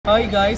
Hi guys.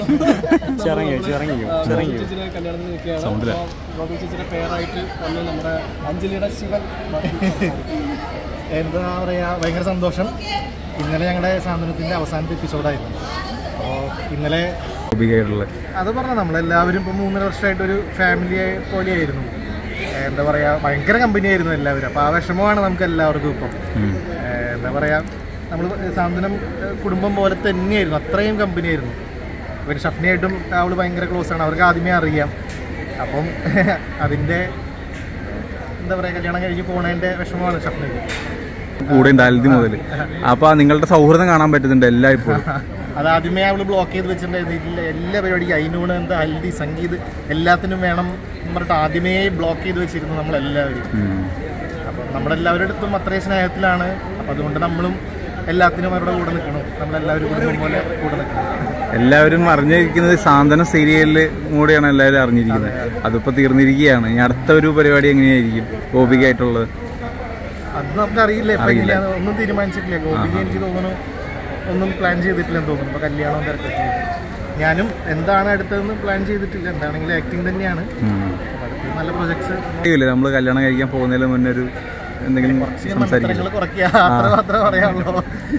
എന്താ പറയുക, ഭയങ്കര സന്തോഷം. ഇന്നലെ ഞങ്ങളുടെ സാന്ത്വനത്തിൻ്റെ അവസാനത്തെ എപ്പിസോഡായിരുന്നു. അപ്പോൾ ഇന്നലെ അത് പറഞ്ഞാൽ നമ്മളെല്ലാവരും ഇപ്പോൾ 3.5 വർഷമായിട്ടൊരു ഫാമിലി പോലെയായിരുന്നു. എന്താ പറയുക, ഭയങ്കര കമ്പനിയായിരുന്നു എല്ലാവരും. അപ്പോൾ ആ വിഷമമാണ് നമുക്ക് എല്ലാവർക്കും. ഇപ്പം എന്താ പറയുക, നമ്മൾ സാന്ത്വനം കുടുംബം പോലെ തന്നെയായിരുന്നു, അത്രയും കമ്പനിയായിരുന്നു. പിന്നെ ഷഫ്നയായിട്ടും അവൾ ഭയങ്കര ക്ലോസാണ്, അവർക്ക് ആദ്യമേ അറിയാം. അപ്പം അതിൻ്റെ എന്താ പറയുക, കല്യാണം കഴിഞ്ഞ് പോണതിൻ്റെ വിഷമമാണ് ഷഫ്നയ്ക്ക് കൂടെ ഉണ്ടായത് മുതൽ. അപ്പോൾ നിങ്ങളുടെ സൗഹൃദം കാണാൻ പറ്റുന്നുണ്ട് എല്ലായ്പ്പോഴും. അതാദ്യമേ അവൾ ബ്ലോക്ക് ചെയ്ത് വെച്ചിട്ടുണ്ടായിരുന്നില്ല. എല്ലാ പരിപാടിക്കും അയിനൂണ്, എന്താ ഹൽദി, സംഗീത് എല്ലാത്തിനും വേണം എന്ന് പറഞ്ഞിട്ട് ആദ്യമേ ബ്ലോക്ക് ചെയ്ത് വെച്ചിരുന്നു നമ്മളെല്ലാവരും. അപ്പം നമ്മളെല്ലാവരുടെ അടുത്തും അത്രയും സ്നേഹത്തിലാണ്. അപ്പം അതുകൊണ്ട് നമ്മളും എല്ലാത്തിനും അവരുടെ കൂടെ നിൽക്കണം. നമ്മളെല്ലാവരും കുടുംബം പോലെ കൂടെ നിൽക്കണം. എല്ലാവരും അറിഞ്ഞിരിക്കുന്നത് സാന്ത്വനം സീരിയലിൽ കൂടെയാണ് എല്ലാവരും അറിഞ്ഞിരിക്കുന്നത്. അതിപ്പോൾ തീർന്നിരിക്കുകയാണ്. ഇനി അടുത്ത ഒരു പരിപാടി എങ്ങനെയായിരിക്കും ഗോപികയായിട്ടുള്ളത്? അത് നമുക്കറിയില്ല, ഒന്നും തീരുമാനിച്ചിട്ടില്ല. ഗോപിക എനിക്ക് തോന്നുന്നു ഒന്നും പ്ലാൻ ചെയ്തിട്ടില്ലെന്ന് തോന്നുന്നു. ഇപ്പോൾ കല്യാണവും തിരക്കൊക്കെ ഞാനും എന്താണ് അടുത്തതെന്ന് പ്ലാൻ ചെയ്തിട്ടില്ല. എന്താണെങ്കിലും ആക്ടിങ് തന്നെയാണ്. അടുത്ത നല്ല പ്രൊജക്ട്സ് നമ്മൾ കല്യാണം കഴിക്കാൻ പോകുന്നതിന് മുന്നേ ഒരു എന്തെങ്കിലും കുറയ്ക്കുക, അത്ര മാത്രമേ പറയാനുള്ളൂ.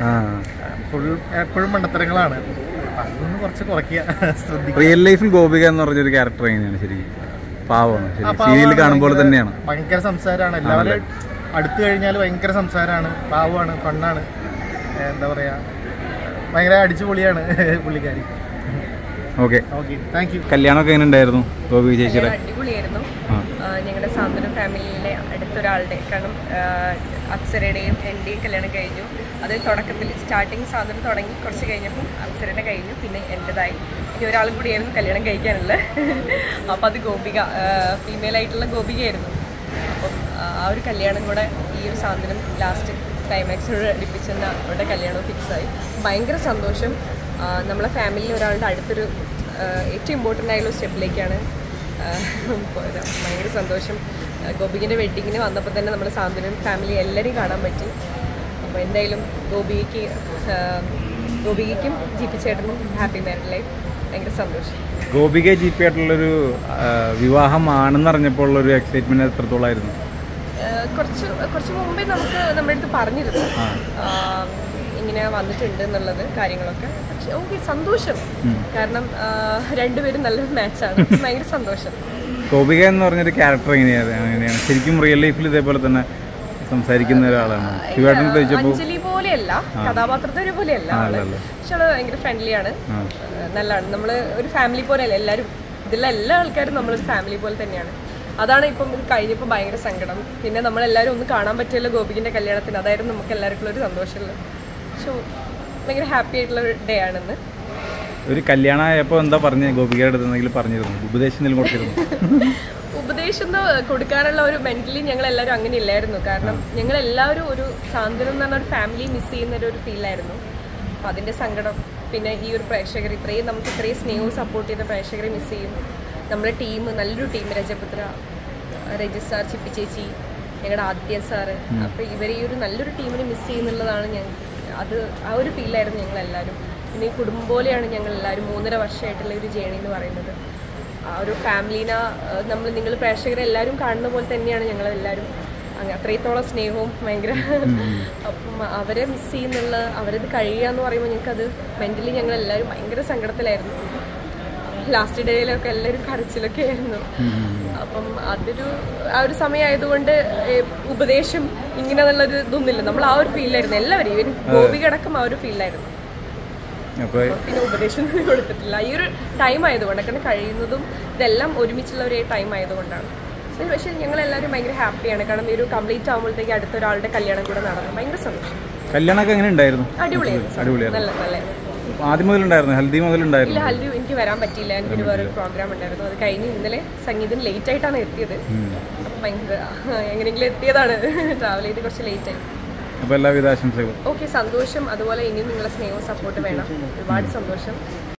എപ്പോഴും മണ്ടത്തരങ്ങളാണ്, അതൊന്ന് കുറച്ച് കുറയ്ക്കുക. റിയൽ ലൈഫിൽ ഗോപിക എന്ന് പറഞ്ഞൊരു ക്യാരക്ടർ എങ്ങനെയാണ്? ശരിക്കും പാവമാണ്, സീരിയൽ കാണുമ്പോൾ തന്നെയാണ്. ഭയങ്കര സംസാരമാണ്, എല്ലാവരും അടുത്ത് കഴിഞ്ഞാൽ ഭയങ്കര സംസാരമാണ്, പാവമാണ്, ഫണ്ണാണ്. എന്താ പറയുക, ഭയങ്കര അടിച്ചുപൊളിയാണ് പുള്ളിക്കാരി. Okay, thank you. കല്യാണമൊക്കെ എങ്ങനെ ഉണ്ടായിരുന്നു ഗോപിക ചേച്ചിയുടെ? അടിപൊളിയായിരുന്നു. ഞങ്ങളുടെ സാന്ത്വനം ഫാമിലിയിലെ അടുത്തൊരാളുടെ, കാരണം അപ്സരയുടെയും എൻ്റെയും കല്യാണം കഴിഞ്ഞു. അത് തുടക്കത്തിൽ സ്റ്റാർട്ടിങ് സാന്ത്വനം തുടങ്ങി കുറച്ച് കഴിഞ്ഞപ്പം അപ്സരയുടെ കഴിഞ്ഞു, പിന്നെ എൻ്റെതായി. ഇനി ഒരാളും കൂടിയായിരുന്നു കല്യാണം കഴിക്കാനുള്ളത്. അപ്പോൾ അത് ഗോപിക, ഫീമെയിലായിട്ടുള്ള ഗോപികയായിരുന്നു. അപ്പം ആ ഒരു കല്യാണം കൂടെ ഈ ഒരു സാന്ത്വനം ലാസ്റ്റ് ക്ലൈമാക്സോട് അടുപ്പിച്ചെന്ന അവരുടെ കല്യാണം ഫിക്സായി. ഭയങ്കര സന്തോഷം. നമ്മളെ ഫാമിലിയിൽ ഒരാളുടെ അടുത്തൊരു ഏറ്റവും ഇമ്പോർട്ടൻ്റ് ആയിട്ടുള്ള സ്റ്റെപ്പിലേക്കാണ് പോയത്. ഭയങ്കര സന്തോഷം. ഗോപികൻ്റെ വെഡ്ഡിങ്ങിന് വന്നപ്പോൾ തന്നെ നമ്മുടെ സാന്ത്വനം ഫാമിലി എല്ലാവരെയും കാണാൻ പറ്റി. അപ്പോൾ എന്തായാലും ഗോപികയ്ക്കും ജി പി ചേട്ടനും ഹാപ്പി മാരീഡ് ലൈഫ്. ഭയങ്കര സന്തോഷം. ഗോപിക ജി പി ആയിട്ടുള്ളൊരു വിവാഹമാണെന്ന് അറിഞ്ഞപ്പോൾ ഉള്ളൊരു എക്സൈറ്റ്മെൻറ്റ് എത്രത്തോളമായിരുന്നു? കുറച്ച് മുമ്പേ നമ്മുടെ അടുത്ത് പറഞ്ഞിരുന്നു ഇങ്ങനെ വന്നിട്ടുണ്ട് എന്നുള്ളത് കാര്യങ്ങളൊക്കെ. പക്ഷെ ഓക്കെ, സന്തോഷം. കാരണം രണ്ടുപേരും നല്ലൊരു മാച്ചാണ്. ഭയങ്കര സന്തോഷം. ഗോപിക എന്ന് പറഞ്ഞൊരു ക്യാരക്ടർ എങ്ങനെയാണ്? ശരിക്കും റിയൽ ലൈഫിൽ ഇതേപോലെ തന്നെ സംസാരിക്കുന്ന ഒരാളാണ്. അഞ്ജലി പോലെയല്ല, കഥാപാത്രത്തെ പോലെയല്ല. പക്ഷെ അവള് ഭയങ്കര ഫ്രണ്ട്ലിയാണ്, നല്ലതാണ്. നമ്മള് ഒരു ഫാമിലി പോലെയല്ല. എല്ലാവരും ഇതിലുള്ള എല്ലാ ആൾക്കാരും നമ്മളൊരു ഫാമിലി പോലെ തന്നെയാണ്. അതാണ് ഇപ്പം ഇത് കഴിഞ്ഞപ്പോൾ ഭയങ്കര സങ്കടം. പിന്നെ നമ്മളെല്ലാവരും ഒന്ന് കാണാൻ പറ്റിയല്ലോ ഗോപികൻ്റെ കല്യാണത്തിന്. അതായിരുന്നു നമുക്ക് എല്ലാവർക്കും ഒരു സന്തോഷമുള്ളത്. സോ ഭയങ്കര ഹാപ്പി ആയിട്ടുള്ള ഒരു ഡേ ആണെന്ന്. ഒരു കല്യാണമായപ്പോൾ എന്താ പറഞ്ഞ ഗോപികയുടെ അടുത്ത് എന്തെങ്കിലും പറഞ്ഞിരുന്നു? ഉപദേശം കൊടുത്തിരുന്നു? ഉപദേശം കൊടുക്കാനുള്ള ഒരു മെന്റലി ഞങ്ങളെല്ലാവരും അങ്ങനെ ഇല്ലായിരുന്നു. കാരണം ഞങ്ങളെല്ലാവരും ഒരു സാന്ത്വനം എന്ന് പറഞ്ഞ ഒരു ഫാമിലി മിസ് ചെയ്യുന്ന ഒരു ഫീലായിരുന്നു. അപ്പം അതിൻ്റെ സങ്കടം, പിന്നെ ഈ ഒരു പ്രേക്ഷകർ നമുക്ക് ഇത്രയും സ്നേഹവും സപ്പോർട്ട് ചെയ്ത പ്രേക്ഷകരെ മിസ് ചെയ്യും. നമ്മുടെ ടീം നല്ലൊരു ടീം, രജപുത്ര, രജിത് സാർ, ചിപ്പി ചേച്ചി, ഞങ്ങളുടെ ആദിത്യ സാറ്. അപ്പോൾ ഇവരെ ഈ ഒരു നല്ലൊരു ടീമിനെ മിസ് ചെയ്യുന്നുള്ളതാണ് അത് ആ ഒരു ഫീലായിരുന്നു ഞങ്ങളെല്ലാവരും. പിന്നെ ഈ കുടുംബം പോലെയാണ് ഞങ്ങളെല്ലാവരും 3.5 വർഷമായിട്ടുള്ള ഒരു ജേണി എന്ന് പറയുന്നത്. ആ ഒരു ഫാമിലീനെ നിങ്ങൾ പ്രേക്ഷകരെല്ലാവരും കാണുന്ന പോലെ തന്നെയാണ് ഞങ്ങളെല്ലാവരും. അത്രത്തോളം സ്നേഹവും ഭയങ്കര. അപ്പം അവരെ മിസ് ചെയ്യുന്നുള്ള, അവരത് കഴിയുക എന്ന് പറയുമ്പോൾ ഞങ്ങൾക്കത് മെൻ്റലി ഞങ്ങളെല്ലാവരും ഭയങ്കര സങ്കടത്തിലായിരുന്നു. ലാസ്റ്റ് ഡേയിലൊക്കെ എല്ലാവരും കരച്ചിലൊക്കെ ആയിരുന്നു. അപ്പം ആ ഒരു സമയമായതുകൊണ്ട് ഉപദേശം ഇങ്ങനെ നല്ലൊരു ഇതൊന്നുമില്ല. നമ്മൾ ആ ഒരു ഫീലായിരുന്നു എല്ലാവരും, ഇവൻ ഗോപിക അടക്കം ആ ഒരു ഫീലായിരുന്നു. പിന്നെ ഉപദേശം കൊടുത്തിട്ടില്ല. ഈ ഒരു ടൈം ആയതുകൊണ്ട്, കാരണം കഴിയുന്നതും ഇതെല്ലാം ഒരുമിച്ചുള്ള ഒരു ടൈം ആയതുകൊണ്ടാണ്. പക്ഷേ ഞങ്ങളെല്ലാവരും ഭയങ്കര ഹാപ്പിയാണ്. കാരണം ഈ ഒരു കംപ്ലീറ്റ് ആകുമ്പോഴത്തേക്ക് അടുത്തൊരാളുടെ കല്യാണം കൂടെ നടന്നു. ഭയങ്കര സന്തോഷം. കല്യാണമൊക്കെ എങ്ങനെ ഉണ്ടായിരുന്നു? അടിപൊളിയായിരുന്നു. നല്ല ആദ്യം മുതലുണ്ടായിരുന്നു? ഹൽദി മുതലുണ്ടായിരുന്നു? ഇല്ല, ഹൽദി എനിക്ക് വരാൻ പറ്റിയില്ല. എനിക്കൊരു വേറൊരു പ്രോഗ്രാം ഉണ്ടായിരുന്നു. അത് കഴിഞ്ഞ് ഇന്നലെ സംഗീതം ലേറ്റ് ആയിട്ടാണ് എത്തിയത്. അപ്പം ഭയങ്കര എങ്ങനെയെങ്കിലും എത്തിയതാണ്. ട്രാവൽ ചെയ്ത് കുറച്ച് ലേറ്റായി. അപ്പോൾ എല്ലാവിധ ആശംസകളും. ഓക്കെ, സന്തോഷം. അതുപോലെ ഇനിയും നിങ്ങളുടെ സ്നേഹവും സപ്പോർട്ട് വേണം. ഒരുപാട് സന്തോഷം.